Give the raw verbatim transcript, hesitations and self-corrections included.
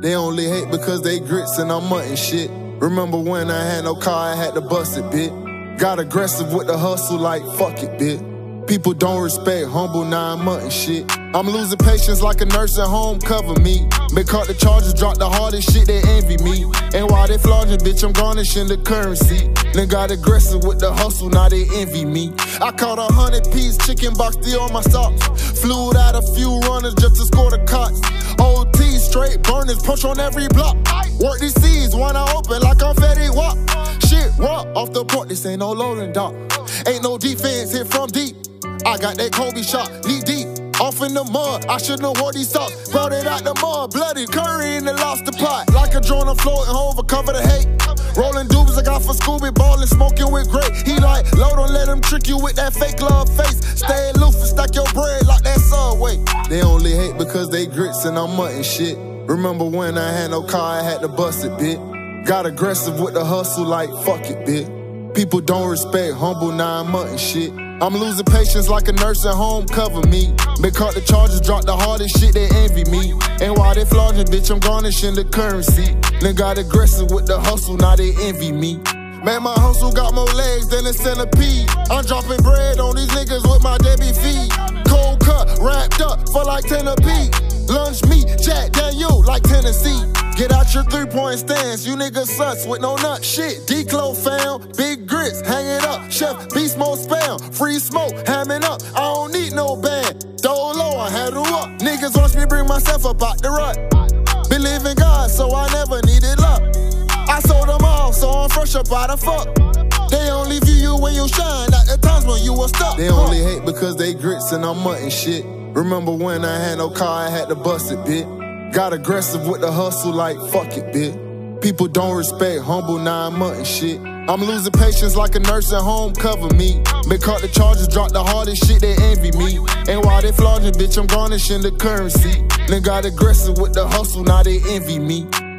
They only hate because they grits and I'm muttin shit. Remember when I had no car, I had to bust it, bitch. Got aggressive with the hustle like fuck it, bitch. People don't respect humble, now I'm muttin shit. I'm losing patience like a nurse at home, cover me. Been caught the charges, drop the hardest shit, they envy me. And while they flaugin', bitch, I'm garnishing the currency. Then got aggressive with the hustle, now they envy me. I caught a hundred piece chicken box, Dior on my socks. Flew out a few runners just to score the cots. O T, straight burners, punch on every block. Work these C's, one I open like I'm Fetty Wap. Shit raw, off the port, this ain't no loading dock. Ain't no defense, hit from deep. I got that Kobe shot, knee deep. Off in the mud, I shouldn't have wore these socks. Brought it out the mud, bloody curry and then lost the pot. Like a drone, I'm floating over, cover the hate. Rolling dubs I got for Scooby, ballin', smoking with grape. He like, low, don't let him trick you with that fake love face. Stay aloof and stack your bread like that Subway. They only hate because they grits and I'm muttin shit. Remember when I had no car, I had to bust it, bitch. Got aggressive with the hustle like fuck it, bitch. People don't respect humble, now I'm muttin shit. I'm losing patience like a nurse at home, cover me. Been caught the charges, drop the hardest shit, they envy me. And while they flaugin', bitch, I'm garnishing the currency. Then got aggressive with the hustle, now they envy me. Man, my hustle got more legs than a centipede. I'm dropping bread on these niggas with my Debbie feed. Cold cut, wrapped up for like ten a piece. Lunch meat, Jack Daniel like Tennessee. Get out your three-point stance, you niggas sus with no nut shit. D-Clo found, big grits, hang it up. Chef Beast Mode spam, free smoke, hamming up. I don't need no band, dolo, I handle up. Niggas watch me bring myself up out the rut. Believe in God, so I never needed luck. I sold them all, so I'm fresh up out of fuck. They only view you when you shine, at the times when you were stuck. They only hate because they grits and I'm muttin shit. Remember when I had no car, I had to bust it, bitch. Got aggressive with the hustle like fuck it, bitch. People don't respect humble, now I'm muttin shit. I'm losing patience like a nurse at home, cover me. Been caught the charges, drop the hardest shit, they envy me. And while they flaugin', bitch, I'm garnishing the currency. Then got aggressive with the hustle, now they envy me.